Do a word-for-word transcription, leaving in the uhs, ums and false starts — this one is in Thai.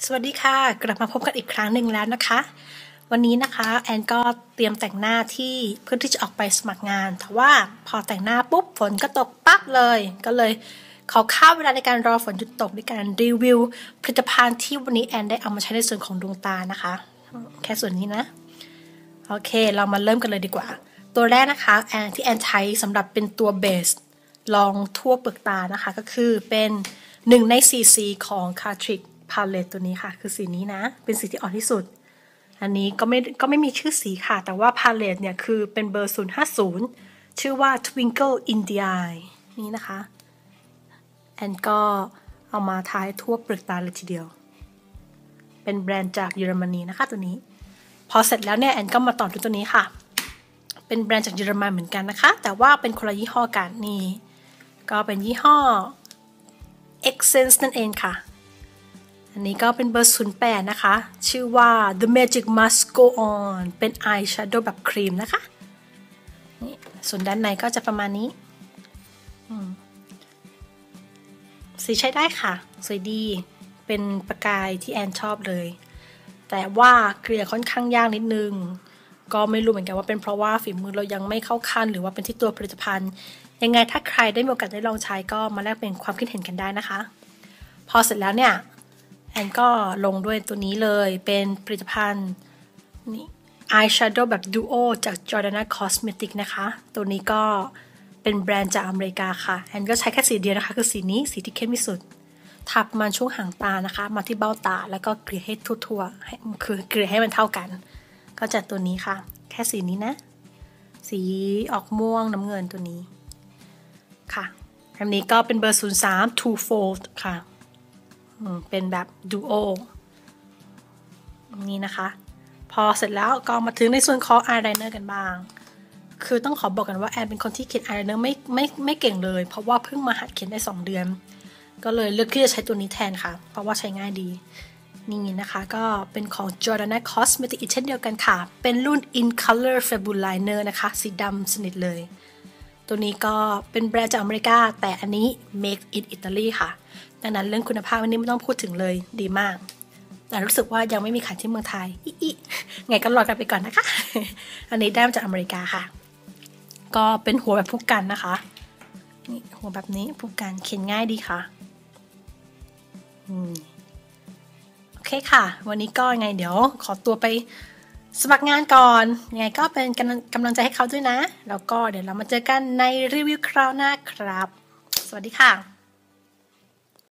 สวัสดีค่ะกลับมาพบกันอีกครั้งหนึ่งแล้วนะคะวันนี้นะคะแอนก็เตรียมแต่งหน้าที่เพื่อที่จะออกไปสมัครงานแต่ว่าพอแต่งหน้าปุ๊บฝนก็ตกปั๊บเลยก็เลยขอข้ามเวลาในการรอฝนหยุดตกด้วยการรีวิวผลิตภัณฑ์ที่วันนี้แอนได้เอามาใช้ในส่วนของดวงตานะคะแค่ส่วนนี้นะโอเคเรามาเริ่มกันเลยดีกว่าตัวแรกนะคะแอนที่แอนใช้สำหรับเป็นตัวเบสรองทั่วเปลือกตานะคะก็คือเป็นหนึ่งในสี่สีของ Catriceพาเลตตัวนี้ค่ะคือสีนี้นะเป็นสีที่อ่อนที่สุดอันนี้ก็ไม่ก็ไม่มีชื่อสีค่ะแต่ว่าพาเลตเนี่ยคือเป็นเบอร์ศูนย์ห้าศูนย์ชื่อว่า Twinkle in the Eye นี่นะคะแอนก็เอามาทาทั่วเปลือกตาเลยทีเดียวเป็นแบรนด์จากเยอรมนีนะคะตัวนี้พอเสร็จแล้วเนี่ยแอนก็มาต่อด้วยตัวนี้ค่ะเป็นแบรนด์จากเยอรมันเหมือนกันนะคะแต่ว่าเป็นคนละยี่ห้อกันนี่ก็เป็นยี่ห้อ Essence นั่นเองค่ะอันนี้ก็เป็นเบอร์ศูนย์แปดนะคะชื่อว่า The Magic Must Go On เป็น Eye Shadow แบบครีมนะคะนี่ส่วนด้านในก็จะประมาณนี้สีใช้ได้ค่ะสวยดีเป็นประกายที่แอนชอบเลยแต่ว่าเกลี่ยค่อนข้างยากนิดนึงก็ไม่รู้เหมือนกันว่าเป็นเพราะว่าฝีมือเรายังไม่เข้าขั้นหรือว่าเป็นที่ตัวผลิตภัณฑ์ยังไงถ้าใครได้มีโอกาสได้ลองใช้ก็มาแลกเป็นความคิดเห็นกันได้นะคะพอเสร็จแล้วเนี่ยแอนก็ลงด้วยตัวนี้เลยเป็นผลิตภัณฑ์นี่ Eyeshadow แบบ Duo จาก Jordana Cosmetics นะคะตัวนี้ก็เป็นแบรนด์จากอเมริกาค่ะแอนก็ใช้แค่สีเดียวนะคะคือสีนี้สีที่เข้มที่สุดทับมันช่วงหางตานะคะมาที่เบ้าตาแล้วก็เกลี่ยให้ทั่วๆให้คือเกลี่ยให้มันเท่ากันก็จะตัวนี้ค่ะแค่สีนี้นะสีออกม่วงน้ำเงินตัวนี้ค่ะอันนี้ก็เป็นเบอร์ศูนย์สาม Two Fold ค่ะเป็นแบบดูโอนี่นะคะพอเสร็จแล้วก็มาถึงในส่วนของอายไลเนอร์กันบ้างคือต้องขอบอกกันว่าแอนเป็นคนที่เขียนอายไลเนอร์ไม่ไม่ไม่เก่งเลยเพราะว่าเพิ่งมาหัดเขียนได้สองเดือนก็เลยเลือกที่จะใช้ตัวนี้แทนค่ะเพราะว่าใช้ง่ายดีนี่นะคะก็เป็นของ Jordana Cosmetics อีกเช่นเดียวกันค่ะเป็นรุ่น In Color Fabulous Liner นะคะสีดำสนิทเลยตัวนี้ก็เป็นแบรนด์จากอเมริกาแต่อันนี้ Made in Italy ค่ะดังนั้นเรื่องคุณภาพวันนี้ไม่ต้องพูดถึงเลยดีมากแต่รู้สึกว่ายังไม่มีขายที่เมืองไทยอีไงก็รอกันไปก่อนนะคะอันนี้ได้มาจากอเมริกาค่ะก็เป็นหัวแบบผู้กันนะคะนี่หัวแบบนี้ผู้กันเขียนง่ายดีค่ะอืมโอเคค่ะวันนี้ก็ไงเดี๋ยวขอตัวไปสมัครงานก่อนยังไงก็เป็นกำลังใจให้เขาด้วยนะแล้วก็เดี๋ยวเรามาเจอกันในรีวิวคราวหน้าครับสวัสดีค่ะ